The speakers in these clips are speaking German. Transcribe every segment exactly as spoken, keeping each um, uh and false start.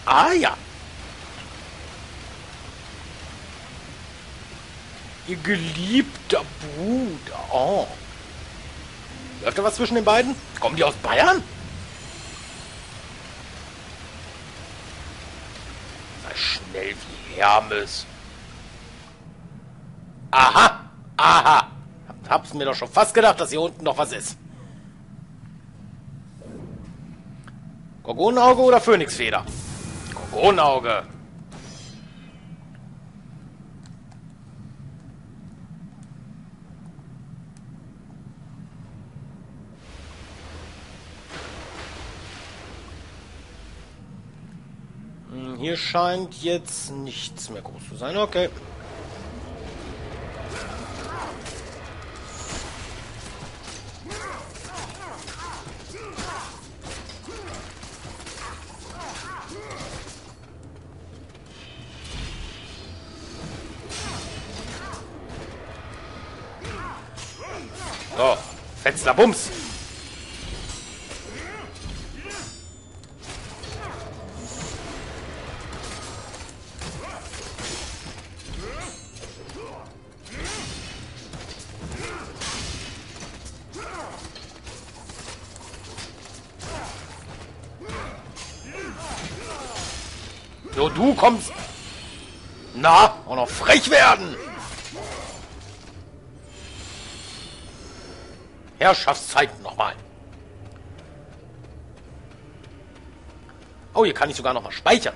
Ah ja. Ihr geliebter Bruder. Oh. Läuft da was zwischen den beiden? Kommen die aus Bayern? Sei schnell wie Hermes. Aha. Aha. Hab's mir doch schon fast gedacht, dass hier unten noch was ist. Gorgonenauge oder Phönixfeder? Gorgonenauge. Hm, hier scheint jetzt nichts mehr groß zu sein. Okay. So, fetzler Bums. So, du kommst. Na, auch noch frech werden. Herrschaftszeiten nochmal. Oh, hier kann ich sogar noch mal speichern.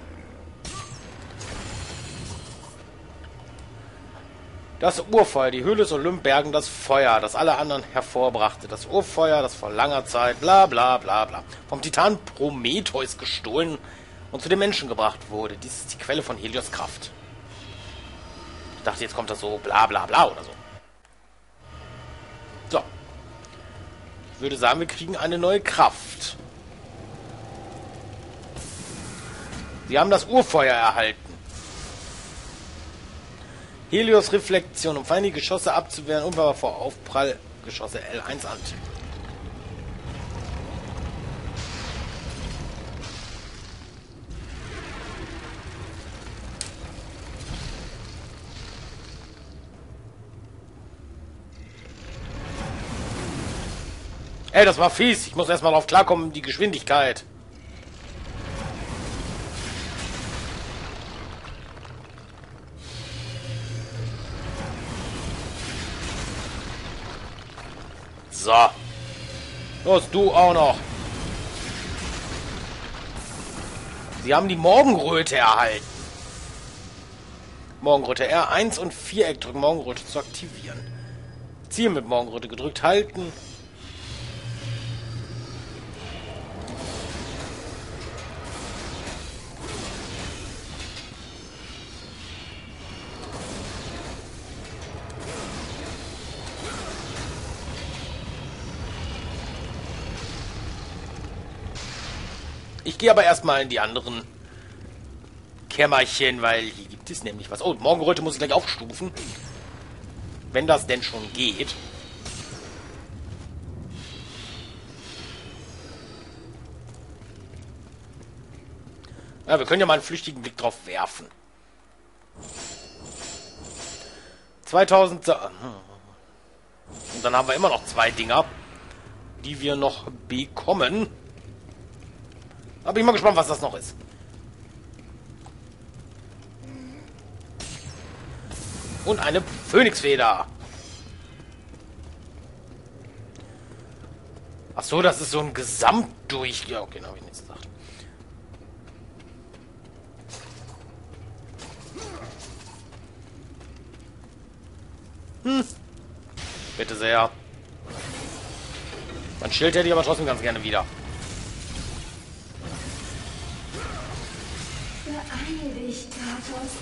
Das Urfeuer, die Höhle des Olymp bergen das Feuer, das alle anderen hervorbrachte. Das Urfeuer, das vor langer Zeit, bla bla bla bla, vom Titan Prometheus gestohlen und zu den Menschen gebracht wurde. Dies ist die Quelle von Helios Kraft. Ich dachte, jetzt kommt das so bla bla bla oder so. So. Ich würde sagen, wir kriegen eine neue Kraft. Sie haben das Urfeuer erhalten. Helios Reflexion, um feindliche Geschosse abzuwehren und war vor Aufprall Geschosse L eins Anti. Ey, das war fies. Ich muss erstmal drauf klarkommen, die Geschwindigkeit. So. Los, du auch noch. Sie haben die Morgenröte erhalten. Morgenröte R eins und Viereck drücken, Morgenröte zu aktivieren. Ziel mit Morgenröte gedrückt halten. Ich gehe aber erstmal in die anderen Kämmerchen, weil hier gibt es nämlich was. Oh, Morgenröte muss ich gleich aufstufen. Wenn das denn schon geht. Ja, wir können ja mal einen flüchtigen Blick drauf werfen. zweitausend... Und dann haben wir immer noch zwei Dinger, die wir noch bekommen. Aber ich bin mal gespannt, was das noch ist. Und eine Phönixfeder. Ach so, das ist so ein Gesamtdurch... Ja, okay, dann habe ich nichts gesagt. Hm. Bitte sehr. Mein Schild hätte ich aber trotzdem ganz gerne wieder. Beeil dich, Kratos.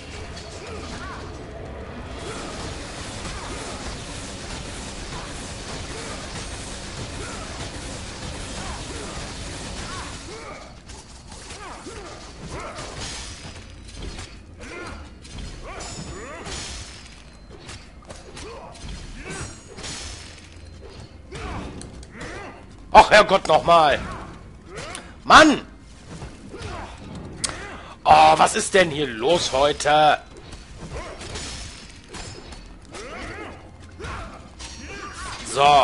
Ach, Herrgott, nochmal. Mann! Oh, was ist denn hier los heute? So.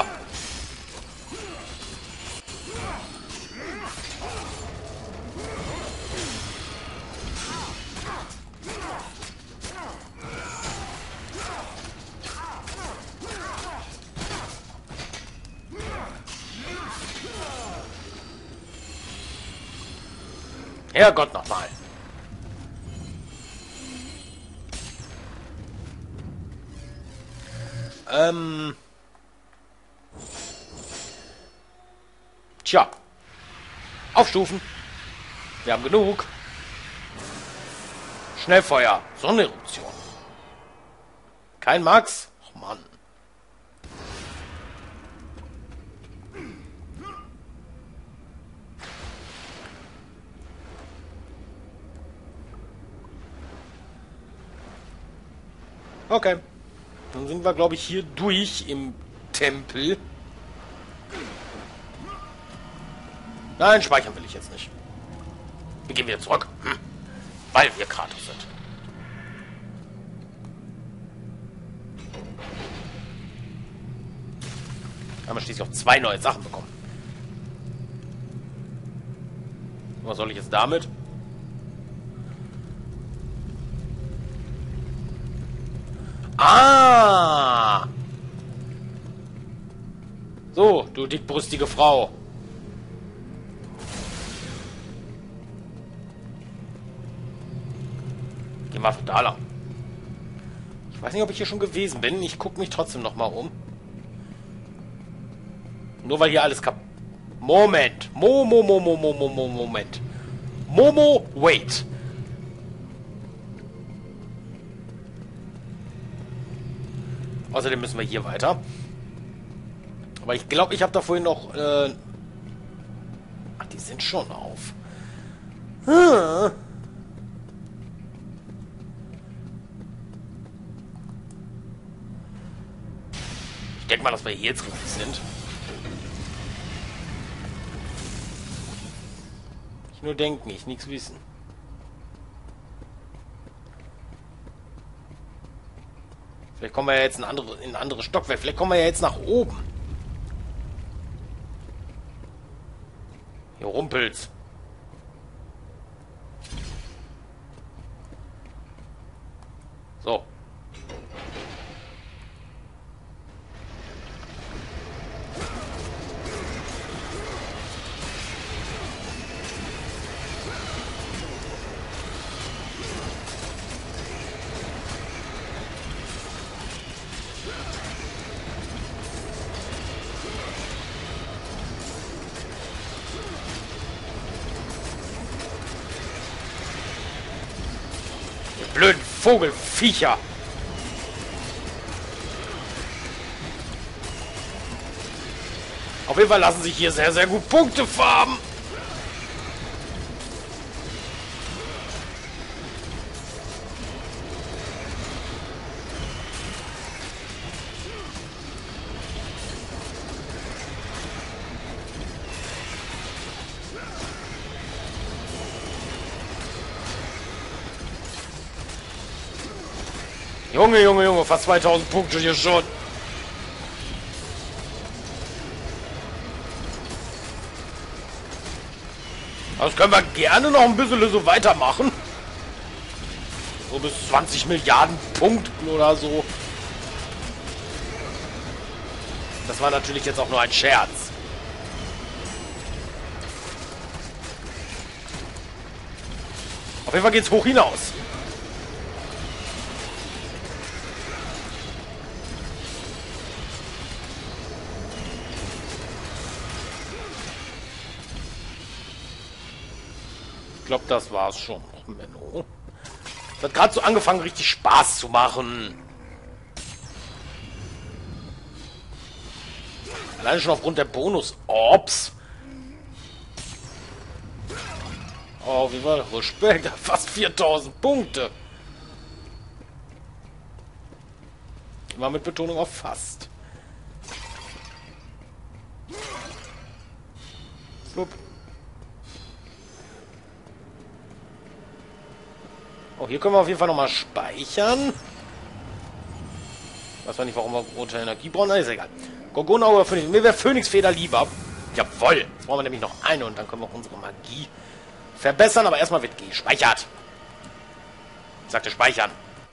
Herrgott nochmal. Ähm. Tja. Aufstufen. Wir haben genug. Schnellfeuer. Sonneneruption. Kein Max? Och Mann. Okay. Dann sind wir, glaube ich, hier durch im Tempel. Nein, speichern will ich jetzt nicht. Wir gehen wieder zurück. Hm. Weil wir Kratos sind. Haben wir schließlich auch zwei neue Sachen bekommen. Was soll ich jetzt damit? Ah! So, du dickbrüstige Frau. Geh mal da lang. Ich weiß nicht, ob ich hier schon gewesen bin. Ich gucke mich trotzdem noch mal um. Nur weil hier alles kaputt... Moment. Mo, mo, mo, mo, mo, mo, mo, Moment. Momo, wait. Außerdem müssen wir hier weiter. Aber ich glaube, ich habe da vorhin noch... Äh Ach, die sind schon auf. Hm. Ich denke mal, dass wir hier jetzt richtig sind. Ich nur denken, ich nichts wissen. Vielleicht kommen wir ja jetzt in ein andere, in ein anderes Stockwerk. Vielleicht kommen wir ja jetzt nach oben. Hier rumpelt's. So. Blöden Vogelviecher. Auf jeden Fall lassen sich hier sehr, sehr gut Punkte farben. Junge, Junge, Junge, fast zweitausend Punkte hier schon. Das können wir gerne noch ein bisschen so weitermachen. So bis zwanzig Milliarden Punkten oder so. Das war natürlich jetzt auch nur ein Scherz. Auf jeden Fall geht's hoch hinaus. Ich glaube, das war's schon. Och, Menno. Es hat gerade so angefangen, richtig Spaß zu machen. Alleine schon aufgrund der Bonus-Orbs. Oh, wie war das? Respekt, fast viertausend Punkte. Immer mit Betonung auf fast. Flup. Oh, hier können wir auf jeden Fall nochmal speichern. Weiß zwar nicht, warum wir rote Energie brauchen. Na, ist egal. Gorgona oder Phönix. Mir wäre Phönixfeder lieber. Jawoll. Jetzt brauchen wir nämlich noch eine und dann können wir auch unsere Magie verbessern. Aber erstmal wird gespeichert. Ich sagte speichern.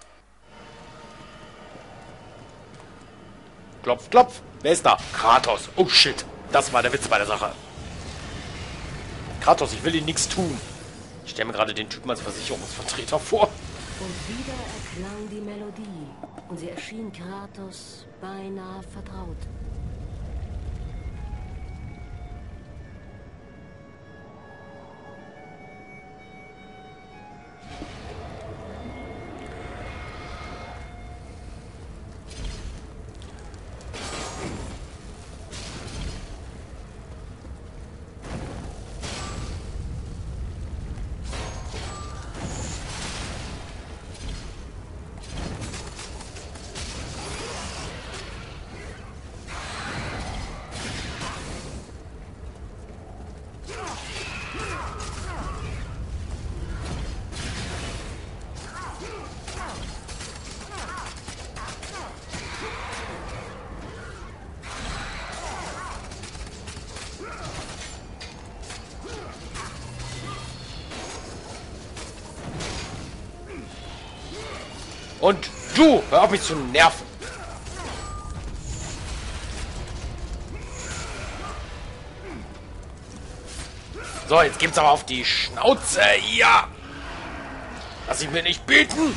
Klopf, klopf. Wer ist da? Kratos. Oh shit. Das war der Witz bei der Sache. Kratos, ich will Ihnen nichts tun. Ich stelle mir gerade den Typen als Versicherungsvertreter vor. Und wieder erklang die Melodie. Und sie erschien Kratos beinahe vertraut. Und du, hör auf mich zu nerven. So, jetzt gibt's aber auf die Schnauze. Ja. Lass ich mir nicht bieten.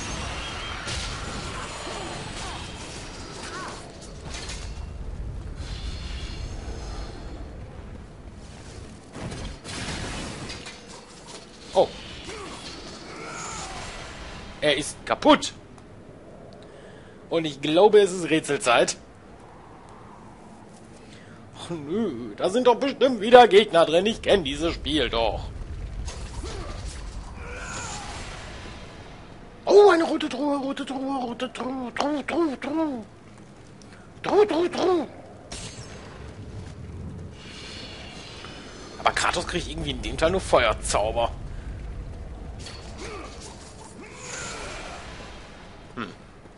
Oh. Er ist kaputt. Und ich glaube, es ist Rätselzeit. Ach nö, da sind doch bestimmt wieder Gegner drin. Ich kenne dieses Spiel doch. Oh, eine rote Truhe, rote Truhe, rote Truhe, Truhe, Truhe, Truhe. Truhe, Truhe, Truhe. Aber Kratos kriegt irgendwie in dem Teil nur Feuerzauber. Hm.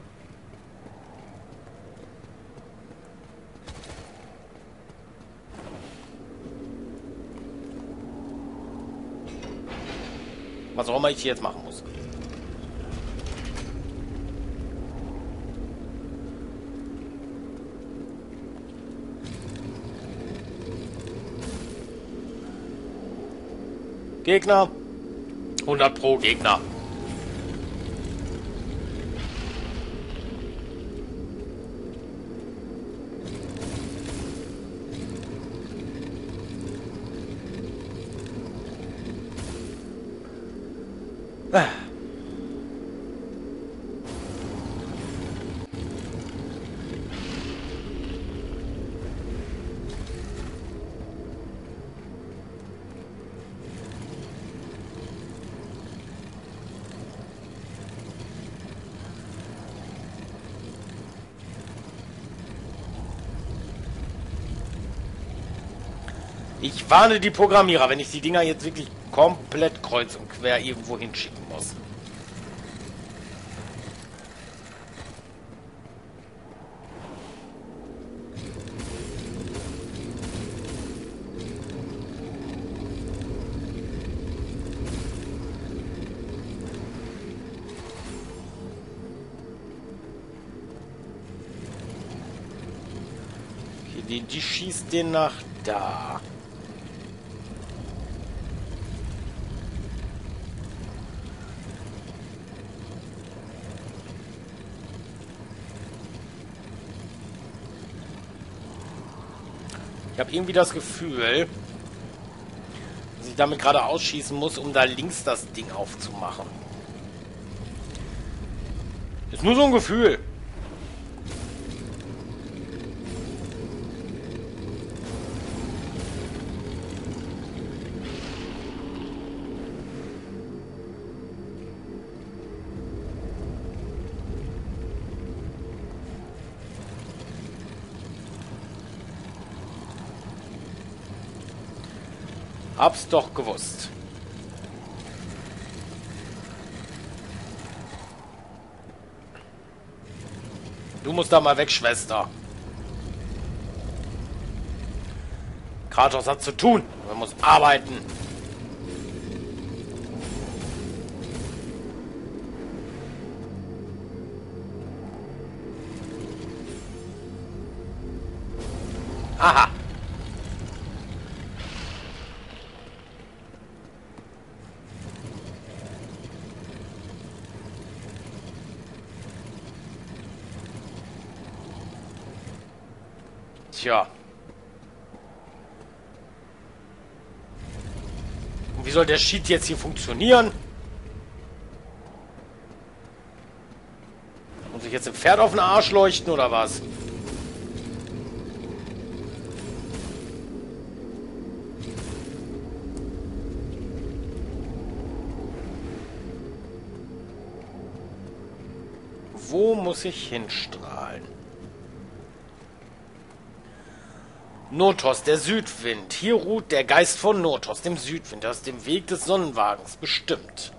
Was auch immer ich hier jetzt machen muss. Gegner. hundert pro Gegner. Ah. Ich warne die Programmierer, wenn ich die Dinger jetzt wirklich komplett kreuz und quer irgendwo hinschicken muss. Okay, die, die schießt den nach da. Ich habe irgendwie das Gefühl, dass ich damit gerade ausschießen muss, um da links das Ding aufzumachen. Ist nur so ein Gefühl. Hab's doch gewusst. Du musst da mal weg, Schwester. Kratos hat zu tun. Er muss arbeiten. Aha. Tja. Und wie soll der Cheat jetzt hier funktionieren? Muss ich jetzt im Pferd auf den Arsch leuchten oder was? Wo muss ich hinstrahlen? Notos, der Südwind. Hier ruht der Geist von Notos, dem Südwind, aus dem Weg des Sonnenwagens bestimmt.